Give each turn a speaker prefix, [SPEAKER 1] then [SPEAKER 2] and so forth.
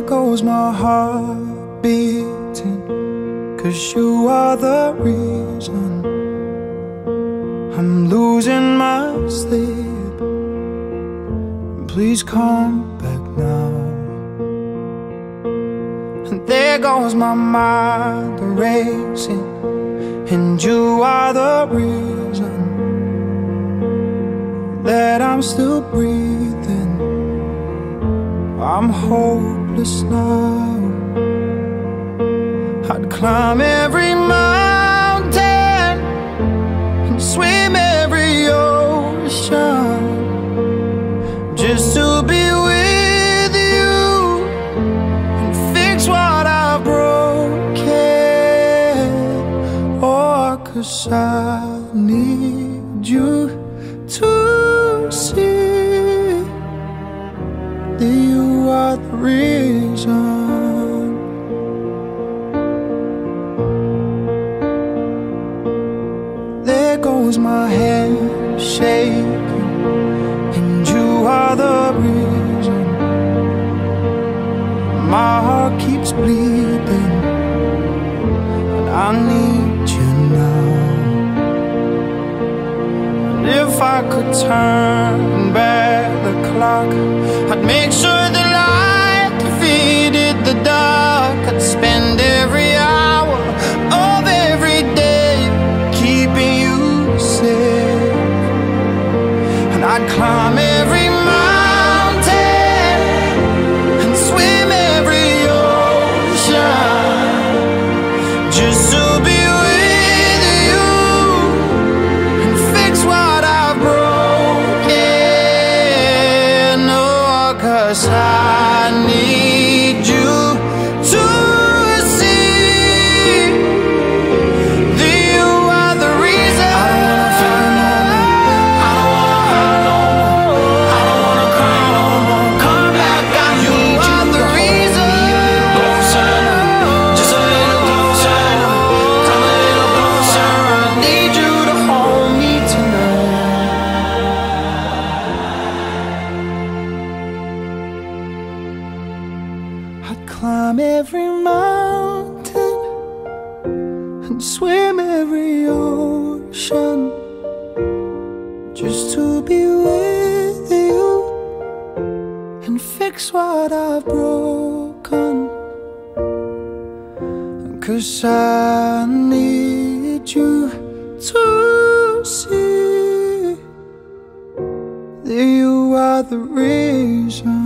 [SPEAKER 1] goes my heart beating, 'cause you are the reason I'm losing my sleep. Please come back now. And there goes my mind racing, and you are the reason that I'm still breathing. I'm hopeless now. I'd climb every mountain and swim every ocean just to be with you and fix what I've broken. Oh, 'cause I need you to see that you are the reason. There goes my hand shaking, and you are the reason my heart keeps bleeding, and I need you now. And if I could turn back the clock, I'd make sure the light defeated the dark. I'd spend every hour of every day keeping you safe, and I'd climb every mountain and swim every ocean just to be with you and fix what I've broken. Oh, 'cause I need you to see that you are the reason. I don't wanna cry no more. Come back, I need you. Are the reason. Closer, just a little closer. Come a little closer. I need you to hold me tonight. I'd climb every mountain and swim every ocean just to be with you and fix what I've broken. 'Cause I need you to see that you are the reason.